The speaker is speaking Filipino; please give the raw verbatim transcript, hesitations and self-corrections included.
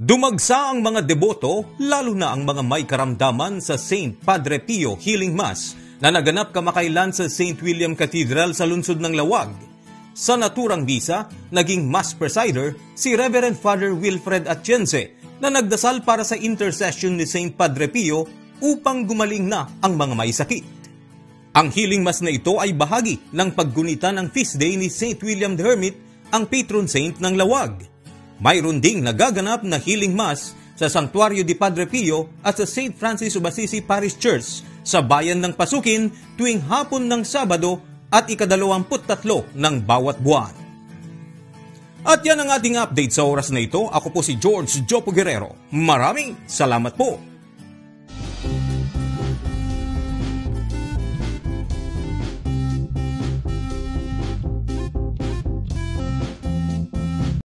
Dumagsa ang mga deboto, lalo na ang mga may karamdaman sa Saint Padre Pio Healing Mass na naganap kamakailan sa Saint William Cathedral sa lungsod ng Lawag. Sa naturang misa, naging Mass Presider si Reverend Father Wilfred Atiense na nagdasal para sa intercession ni Saint Padre Pio upang gumaling na ang mga may sakit. Ang Healing Mass na ito ay bahagi ng paggunita ng feast day ni Saint William the Hermit, ang patron saint ng Lawag. Mayroon ding nagaganap na Healing Mass sa Santuario di Padre Pio at sa Saint Francis of Assisi Parish Church sa bayan ng Pasukin tuwing hapon ng Sabado at ikadalawamput tatlo ng bawat buwan. At yan ang ating update sa oras na ito. Ako po si George Jopo Guerrero. Maraming salamat po.